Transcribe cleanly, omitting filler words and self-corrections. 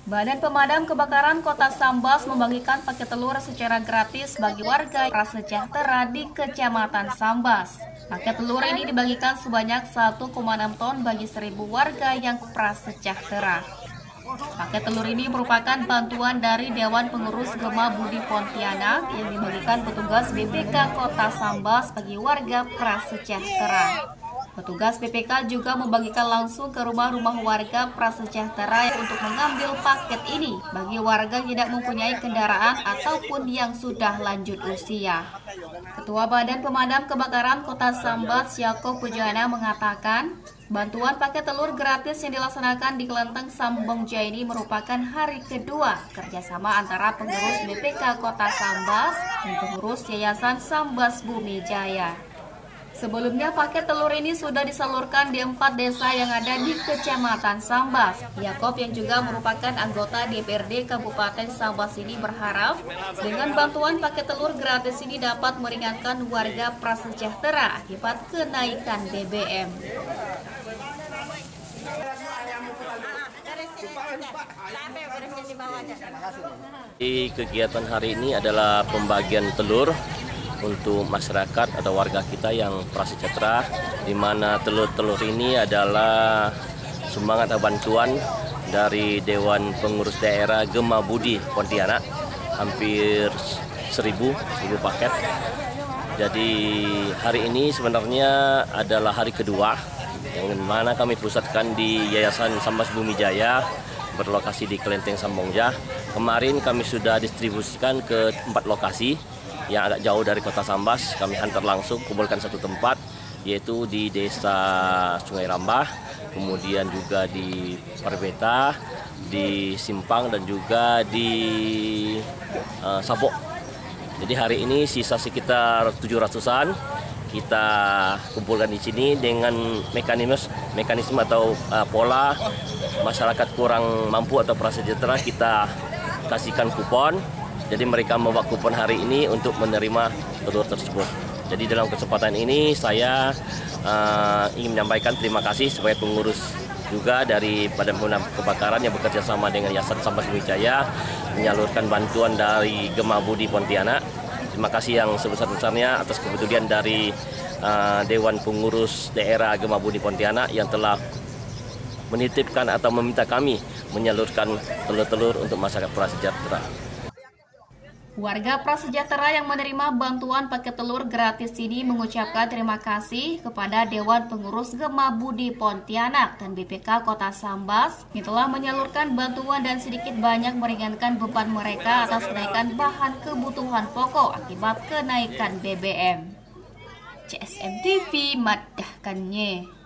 Badan Pemadam Kebakaran Kota Sambas membagikan paket telur secara gratis bagi warga prasejahtera di Kecamatan Sambas. Paket telur ini dibagikan sebanyak 1,6 ton bagi 1.000 warga yang prasejahtera. Paket telur ini merupakan bantuan dari Dewan Pengurus Gema Budi Pontianak yang dibagikan petugas BPK Kota Sambas bagi warga prasejahtera. Petugas BPK juga membagikan langsung ke rumah-rumah warga prasejahtera untuk mengambil paket ini bagi warga yang tidak mempunyai kendaraan ataupun yang sudah lanjut usia. Ketua Badan Pemadam Kebakaran Kota Sambas, Yakob Pujana, mengatakan bantuan paket telur gratis yang dilaksanakan di Kelenteng Sambongja ini merupakan hari kedua kerjasama antara pengurus BPK Kota Sambas dan pengurus Yayasan Sambas Bumi Jaya. Sebelumnya paket telur ini sudah disalurkan di 4 desa yang ada di Kecamatan Sambas. Yakob yang juga merupakan anggota DPRD Kabupaten Sambas ini berharap dengan bantuan paket telur gratis ini dapat meringankan warga prasejahtera akibat kenaikan BBM. Kegiatan hari ini adalah pembagian telur untuk masyarakat atau warga kita yang prasejahtera, di mana telur-telur ini adalah sumbangan atau bantuan dari Dewan Pengurus Daerah Gema Budi Pontianak, hampir 1.000 paket. Jadi hari ini sebenarnya adalah hari kedua yang mana kami pusatkan di Yayasan Sambas Bumi Jaya berlokasi di Kelenteng Sambongja. Kemarin kami sudah distribusikan ke 4 lokasi yang agak jauh dari Kota Sambas. Kami hantar langsung, kumpulkan satu tempat, yaitu di Desa Sungai Rambah, kemudian juga di Parbeta, di Simpang, dan juga di Sabok. Jadi hari ini sisa sekitar 700-an kita kumpulkan di sini dengan mekanisme atau pola masyarakat kurang mampu atau prasejahtera, kita kasihkan kupon. Jadi mereka membawa kupon hari ini untuk menerima telur tersebut. Jadi dalam kesempatan ini saya ingin menyampaikan terima kasih sebagai pengurus juga dari Badan Pemadam Kebakaran yang bekerja sama dengan Yayasan Sambas Bumi Jaya menyalurkan bantuan dari Gema Budi Pontianak. Terima kasih yang sebesar-besarnya atas kepedulian dari Dewan Pengurus Daerah Gema Budi Pontianak yang telah menitipkan atau meminta kami menyalurkan telur-telur untuk masyarakat prasejahtera. Warga prasejahtera yang menerima bantuan paket telur gratis ini mengucapkan terima kasih kepada Dewan Pengurus Gema Budi Pontianak dan BPK Kota Sambas yang telah menyalurkan bantuan dan sedikit banyak meringankan beban mereka atas kenaikan bahan kebutuhan pokok akibat kenaikan BBM. CSM TV madahkannya.